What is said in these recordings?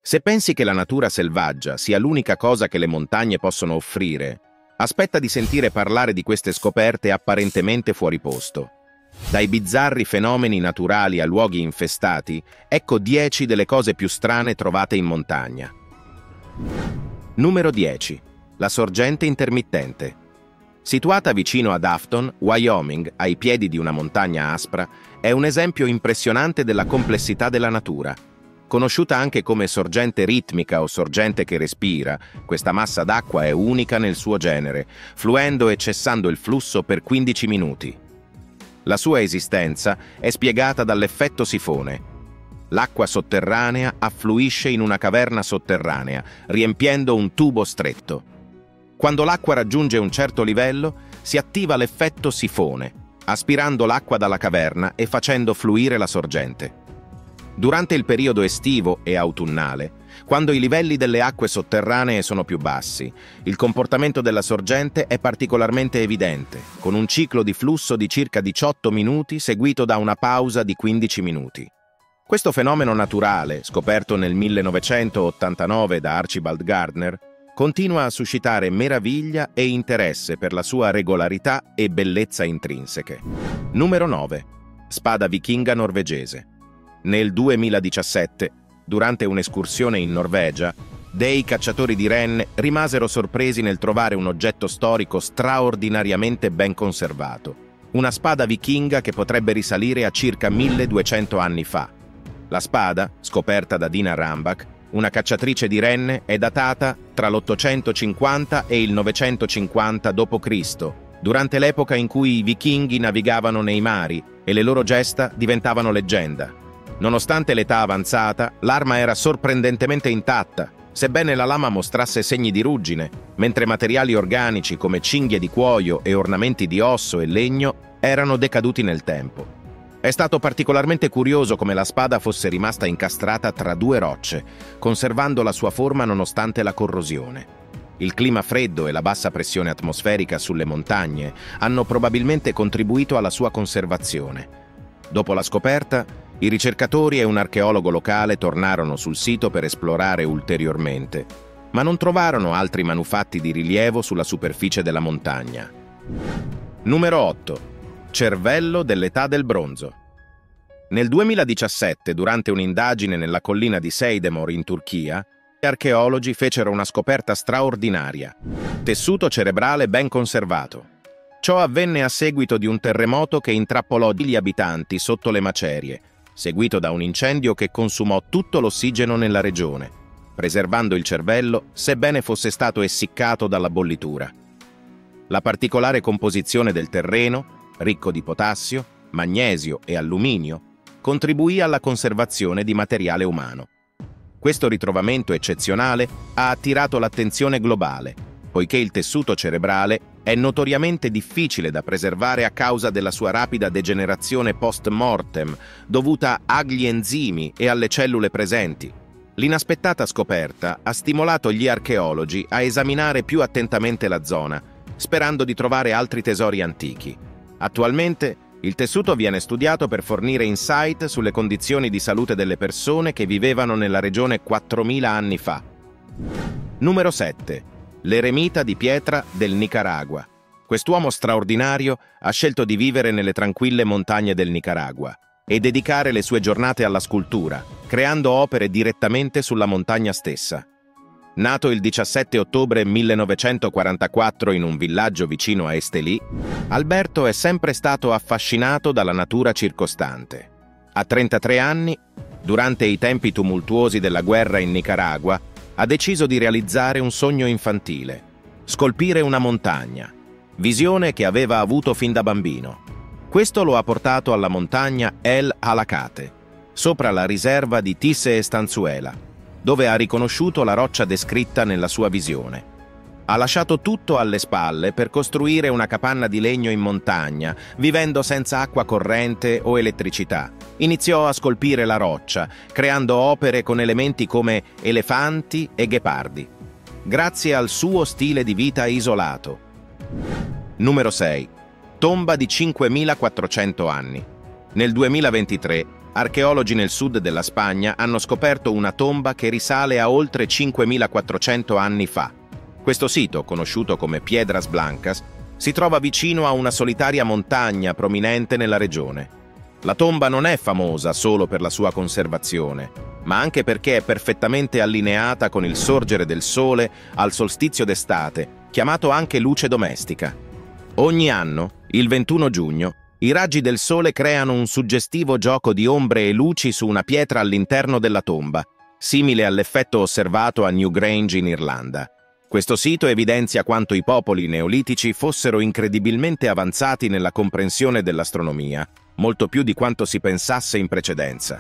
Se pensi che la natura selvaggia sia l'unica cosa che le montagne possono offrire, aspetta di sentire parlare di queste scoperte apparentemente fuori posto. Dai bizzarri fenomeni naturali a luoghi infestati, ecco 10 delle cose più strane trovate in montagna. Numero 10. La sorgente intermittente. Situata vicino ad Afton, Wyoming, ai piedi di una montagna aspra, è un esempio impressionante della complessità della natura. Conosciuta anche come sorgente ritmica o sorgente che respira, questa massa d'acqua è unica nel suo genere, fluendo e cessando il flusso per 15 minuti. La sua esistenza è spiegata dall'effetto sifone. L'acqua sotterranea affluisce in una caverna sotterranea, riempiendo un tubo stretto. Quando l'acqua raggiunge un certo livello, si attiva l'effetto sifone, aspirando l'acqua dalla caverna e facendo fluire la sorgente. Durante il periodo estivo e autunnale, quando i livelli delle acque sotterranee sono più bassi, il comportamento della sorgente è particolarmente evidente, con un ciclo di flusso di circa 18 minuti seguito da una pausa di 15 minuti. Questo fenomeno naturale, scoperto nel 1989 da Archibald Gardner, continua a suscitare meraviglia e interesse per la sua regolarità e bellezza intrinseche. Numero 9. Spada vichinga norvegese. Nel 2017, durante un'escursione in Norvegia, dei cacciatori di renne rimasero sorpresi nel trovare un oggetto storico straordinariamente ben conservato, una spada vichinga che potrebbe risalire a circa 1200 anni fa. La spada, scoperta da Dina Rambach, una cacciatrice di renne, è datata tra l'850 e il 950 d.C., durante l'epoca in cui i vichinghi navigavano nei mari e le loro gesta diventavano leggenda. Nonostante l'età avanzata, l'arma era sorprendentemente intatta, sebbene la lama mostrasse segni di ruggine, mentre materiali organici come cinghie di cuoio e ornamenti di osso e legno erano decaduti nel tempo. È stato particolarmente curioso come la spada fosse rimasta incastrata tra due rocce, conservando la sua forma nonostante la corrosione. Il clima freddo e la bassa pressione atmosferica sulle montagne hanno probabilmente contribuito alla sua conservazione. Dopo la scoperta, i ricercatori e un archeologo locale tornarono sul sito per esplorare ulteriormente, ma non trovarono altri manufatti di rilievo sulla superficie della montagna. Numero 8. Cervello dell'età del bronzo. Nel 2017, durante un'indagine nella collina di Seydemor in Turchia, gli archeologi fecero una scoperta straordinaria: tessuto cerebrale ben conservato. Ciò avvenne a seguito di un terremoto che intrappolò gli abitanti sotto le macerie, seguito da un incendio che consumò tutto l'ossigeno nella regione, preservando il cervello sebbene fosse stato essiccato dalla bollitura. La particolare composizione del terreno, ricco di potassio, magnesio e alluminio, contribuì alla conservazione di materiale umano. Questo ritrovamento eccezionale ha attirato l'attenzione globale, poiché il tessuto cerebrale è notoriamente difficile da preservare a causa della sua rapida degenerazione post-mortem, dovuta agli enzimi e alle cellule presenti. L'inaspettata scoperta ha stimolato gli archeologi a esaminare più attentamente la zona, sperando di trovare altri tesori antichi. Attualmente, il tessuto viene studiato per fornire insight sulle condizioni di salute delle persone che vivevano nella regione 4000 anni fa. Numero 7. L'eremita di pietra del Nicaragua. Quest'uomo straordinario ha scelto di vivere nelle tranquille montagne del Nicaragua e dedicare le sue giornate alla scultura, creando opere direttamente sulla montagna stessa. Nato il 17 ottobre 1944 in un villaggio vicino a Estelí, Alberto è sempre stato affascinato dalla natura circostante. A 33 anni, durante i tempi tumultuosi della guerra in Nicaragua, ha deciso di realizzare un sogno infantile: scolpire una montagna, visione che aveva avuto fin da bambino. Questo lo ha portato alla montagna El Alacate, sopra la riserva di Tisse Estanzuela, dove ha riconosciuto la roccia descritta nella sua visione. Ha lasciato tutto alle spalle per costruire una capanna di legno in montagna, vivendo senza acqua corrente o elettricità. Iniziò a scolpire la roccia, creando opere con elementi come elefanti e ghepardi, grazie al suo stile di vita isolato. Numero 6. Tomba di 5400 anni. Nel 2023, archeologi nel sud della Spagna hanno scoperto una tomba che risale a oltre 5.400 anni fa. Questo sito, conosciuto come Piedras Blancas, si trova vicino a una solitaria montagna prominente nella regione. La tomba non è famosa solo per la sua conservazione, ma anche perché è perfettamente allineata con il sorgere del sole al solstizio d'estate, chiamato anche luce domestica. Ogni anno, il 21 giugno, i raggi del sole creano un suggestivo gioco di ombre e luci su una pietra all'interno della tomba, simile all'effetto osservato a Newgrange in Irlanda. Questo sito evidenzia quanto i popoli neolitici fossero incredibilmente avanzati nella comprensione dell'astronomia, molto più di quanto si pensasse in precedenza.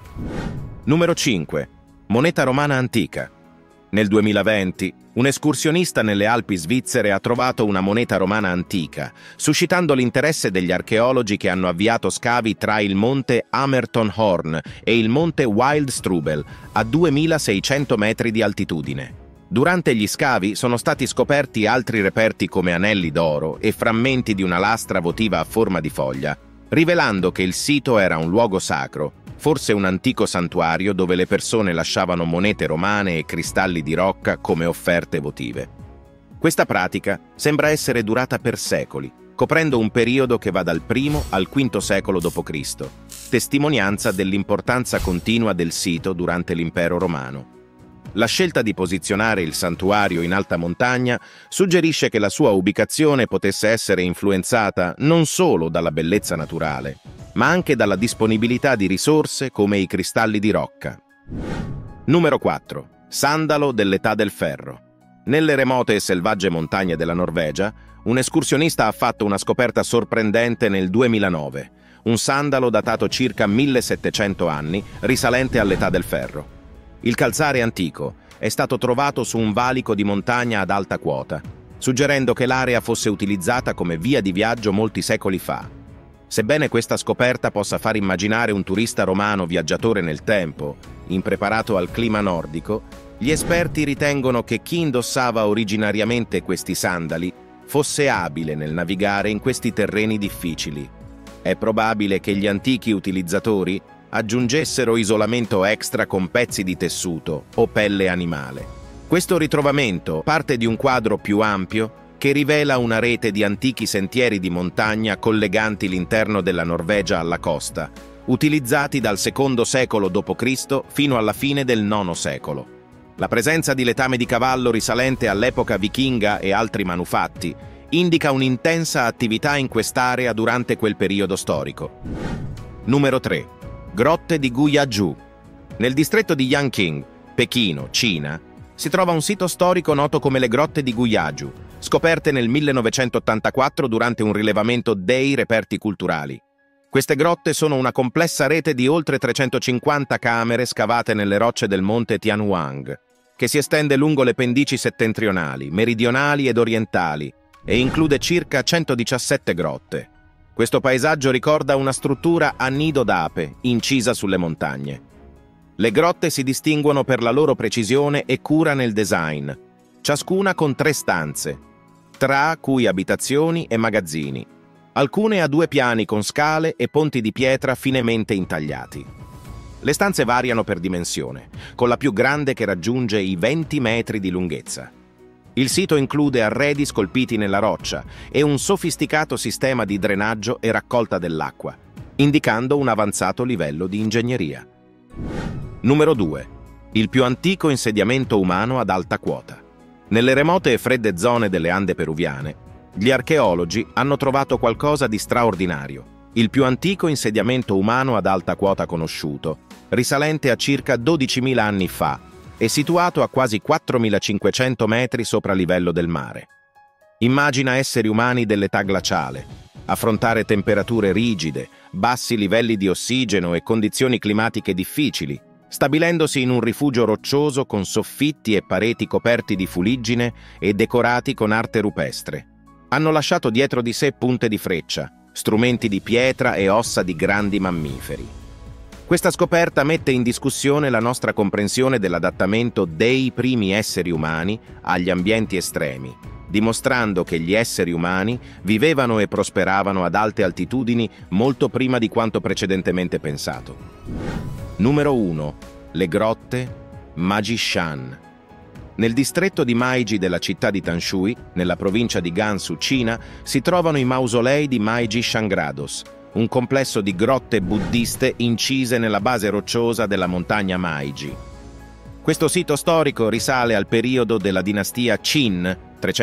Numero 5. Moneta romana antica. Nel 2020, un escursionista nelle Alpi svizzere ha trovato una moneta romana antica, suscitando l'interesse degli archeologi che hanno avviato scavi tra il monte Amertonhorn e il monte Wildstrubel, a 2600 metri di altitudine. Durante gli scavi sono stati scoperti altri reperti come anelli d'oro e frammenti di una lastra votiva a forma di foglia, rivelando che il sito era un luogo sacro, forse un antico santuario dove le persone lasciavano monete romane e cristalli di rocca come offerte votive. Questa pratica sembra essere durata per secoli, coprendo un periodo che va dal I al V secolo d.C., testimonianza dell'importanza continua del sito durante l'impero romano. La scelta di posizionare il santuario in alta montagna suggerisce che la sua ubicazione potesse essere influenzata non solo dalla bellezza naturale, ma anche dalla disponibilità di risorse come i cristalli di rocca. Numero 4. Sandalo dell'età del ferro. Nelle remote e selvagge montagne della Norvegia, un escursionista ha fatto una scoperta sorprendente nel 2009, un sandalo datato circa 1700 anni, risalente all'età del ferro. Il calzare antico è stato trovato su un valico di montagna ad alta quota, suggerendo che l'area fosse utilizzata come via di viaggio molti secoli fa. Sebbene questa scoperta possa far immaginare un turista romano viaggiatore nel tempo, impreparato al clima nordico, gli esperti ritengono che chi indossava originariamente questi sandali fosse abile nel navigare in questi terreni difficili. È probabile che gli antichi utilizzatori aggiungessero isolamento extra con pezzi di tessuto o pelle animale. Questo ritrovamento parte di un quadro più ampio che rivela una rete di antichi sentieri di montagna colleganti l'interno della Norvegia alla costa, utilizzati dal II secolo d.C. fino alla fine del IX secolo. La presenza di letame di cavallo risalente all'epoca vichinga e altri manufatti indica un'intensa attività in quest'area durante quel periodo storico. Numero 3. Grotte di Guyazhou. Nel distretto di Yanqing, Pechino, Cina, si trova un sito storico noto come le Grotte di Guyazhou, scoperte nel 1984 durante un rilevamento dei reperti culturali. Queste grotte sono una complessa rete di oltre 350 camere scavate nelle rocce del monte Tianhuang, che si estende lungo le pendici settentrionali, meridionali ed orientali e include circa 117 grotte. Questo paesaggio ricorda una struttura a nido d'ape, incisa sulle montagne. Le grotte si distinguono per la loro precisione e cura nel design, ciascuna con 3 stanze, tra cui abitazioni e magazzini, alcune a 2 piani con scale e ponti di pietra finemente intagliati. Le stanze variano per dimensione, con la più grande che raggiunge i 20 metri di lunghezza. Il sito include arredi scolpiti nella roccia e un sofisticato sistema di drenaggio e raccolta dell'acqua, indicando un avanzato livello di ingegneria. Numero 2. Il più antico insediamento umano ad alta quota. Nelle remote e fredde zone delle Ande peruviane, gli archeologi hanno trovato qualcosa di straordinario, il più antico insediamento umano ad alta quota conosciuto, risalente a circa 12.000 anni fa, è situato a quasi 4.500 metri sopra livello del mare. Immagina esseri umani dell'età glaciale, affrontare temperature rigide, bassi livelli di ossigeno e condizioni climatiche difficili, stabilendosi in un rifugio roccioso con soffitti e pareti coperti di fuliggine e decorati con arte rupestre. Hanno lasciato dietro di sé punte di freccia, strumenti di pietra e ossa di grandi mammiferi. Questa scoperta mette in discussione la nostra comprensione dell'adattamento dei primi esseri umani agli ambienti estremi, dimostrando che gli esseri umani vivevano e prosperavano ad alte altitudini molto prima di quanto precedentemente pensato. Numero 1. Le grotte Maji-Shan. Nel distretto di Meiji della città di Tanshui, nella provincia di Gansu, Cina, si trovano i mausolei di Meiji Shangrados, un complesso di grotte buddiste incise nella base rocciosa della montagna Meiji. Questo sito storico risale al periodo della dinastia Qin,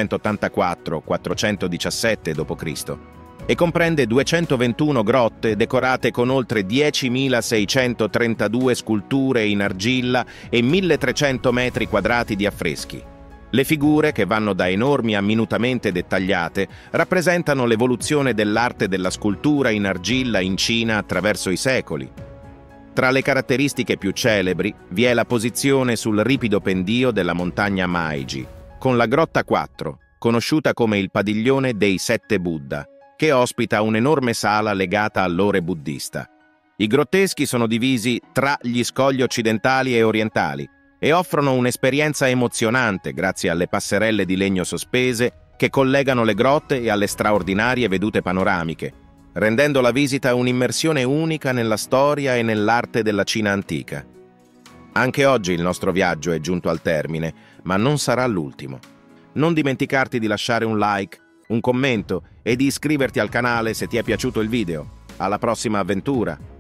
384-417 d.C., e comprende 221 grotte decorate con oltre 10.632 sculture in argilla e 1.300 metri quadrati di affreschi. Le figure, che vanno da enormi a minutamente dettagliate, rappresentano l'evoluzione dell'arte della scultura in argilla in Cina attraverso i secoli. Tra le caratteristiche più celebri vi è la posizione sul ripido pendio della montagna Meiji, con la Grotta 4, conosciuta come il Padiglione dei Sette Buddha, che ospita un'enorme sala legata all'ore buddista. I grotteschi sono divisi tra gli scogli occidentali e orientali e offrono un'esperienza emozionante grazie alle passerelle di legno sospese che collegano le grotte e alle straordinarie vedute panoramiche, rendendo la visita un'immersione unica nella storia e nell'arte della Cina antica. Anche oggi il nostro viaggio è giunto al termine, ma non sarà l'ultimo. Non dimenticarti di lasciare un like, un commento e di iscriverti al canale se ti è piaciuto il video. Alla prossima avventura!